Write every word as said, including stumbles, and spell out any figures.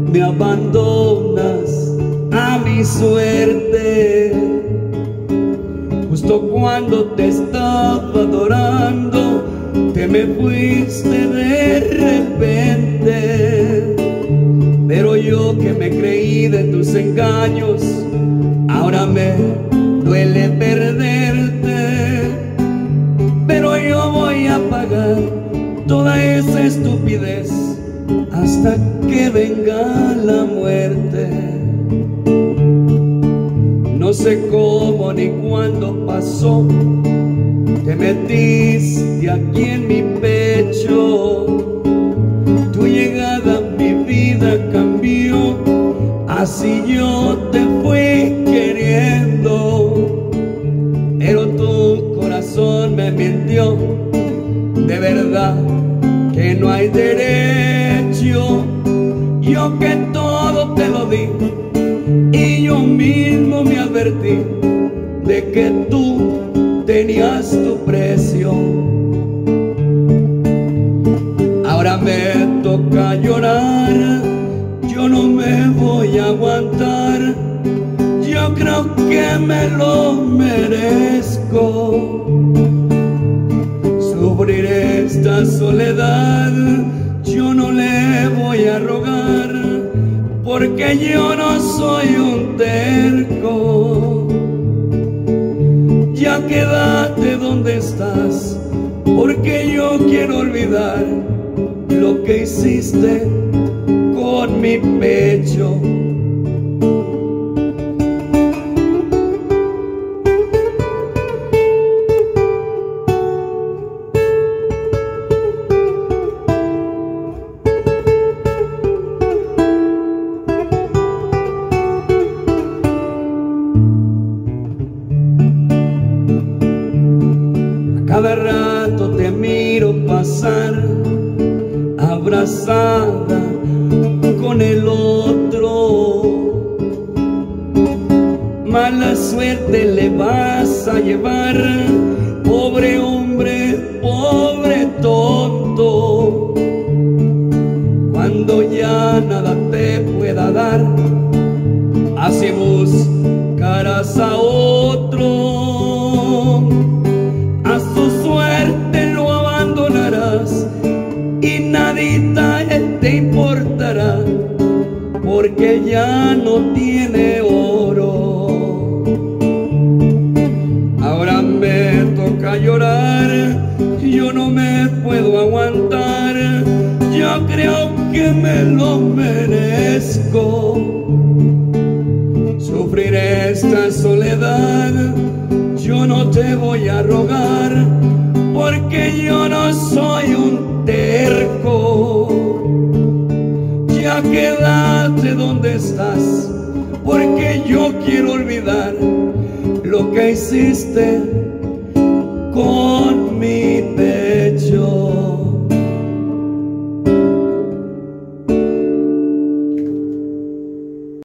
me abandonas a mi suerte. Justo cuando te estaba adorando, te me fuiste de repente. Pero yo que me creí de tus engaños, ahora me duele perderte. Pero yo voy a pagar toda esa estupidez hasta que venga la muerte. No sé cómo ni cuándo pasó, te metiste aquí en mi pecho. Tu llegada a mi vida cambió, así yo te fui queriendo. Pero tu corazón me mintió, de verdad que no hay derecho. Yo que todo te lo di, y yo mismo me advertí de que tú tenías tu precio. Ahora me toca llorar, yo no me voy a aguantar. Yo creo que me lo merezco. Sufrir esta soledad, yo no le voy a rogar, porque yo no soy un terco. Ya quédate donde estás, porque yo quiero olvidar lo que hiciste con mi pecho. Cada rato te miro pasar, abrazada con el otro. Mala suerte le vas a llevar, pobre hombre, pobre tonto. Cuando ya nada te pueda dar, así buscarás a otro. A su suerte lo abandonarás y nadita él te importará, porque ya no tiene oro. Ahora me toca llorar, yo no me puedo aguantar. Yo creo que me lo merezco. Sufrir esta soledad, yo no te voy a rogar, porque yo no soy un terco. Ya quédate donde estás, porque yo quiero olvidar lo que hiciste con